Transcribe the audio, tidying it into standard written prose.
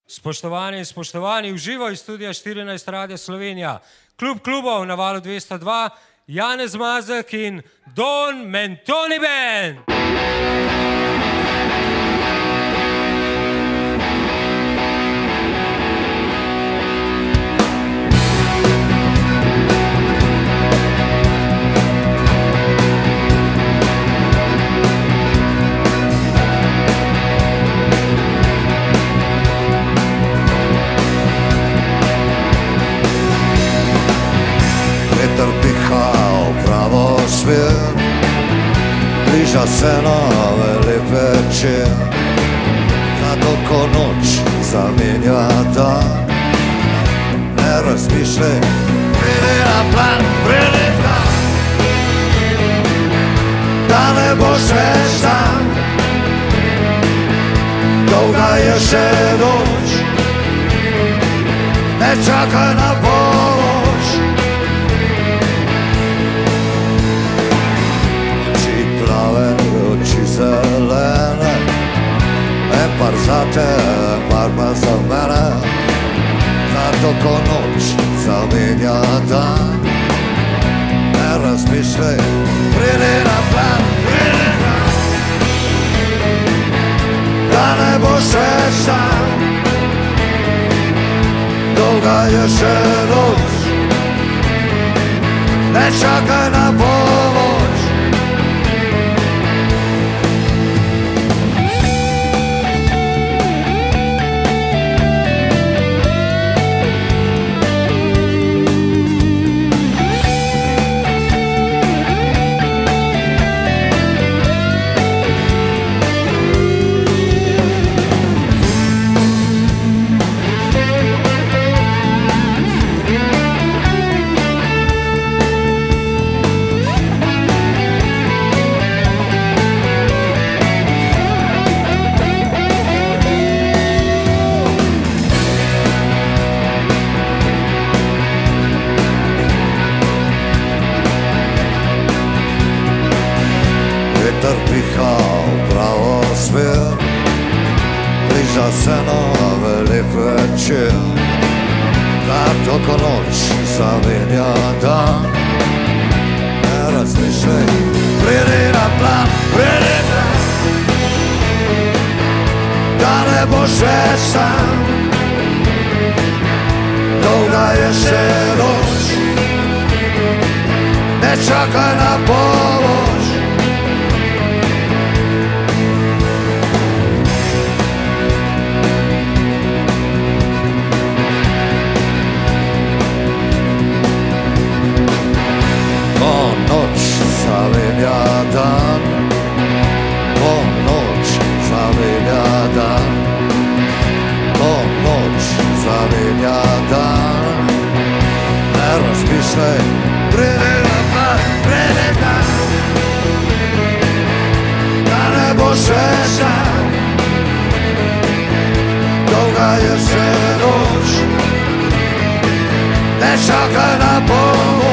Spoštovani in spoštovani, uživo iz studia 14 Radia Slovenija, klub klubov na valu 202, Janez Mazek in Don Mentoni Band. Vetar piha u pravosvjet, bliža se novi večer, zato ko noć zamenja dan. Ne razmišljaj, pridi na plan, pridi dan, da ne boš več sam. Dolga je še noč, ne čakaj na pomoč. Oči zelene, en par zate, en par pa za mene. Zato ko noč zamenja dan. Ne razmišljaj, pridi na plan, pridi dan, da ne boš več sam. Dolga je še noč, ne čakaj na pomoč. Vetar piha u pravosvjet, bliža se novi večer, zato ko noć zamenja dan. Ne razmišljaj, pridi na plan, pridi dan, da ne boš več sam. Dolga je še noč, ne čakaj na pomoč. Zamenja dan, ko noč zamenja dan, ko noč zamenja dan. Ne razmišljaj, pridi na plan, pridi dan, da ne boš več sam. Dolga je še noč, ne čakaj na pomoč.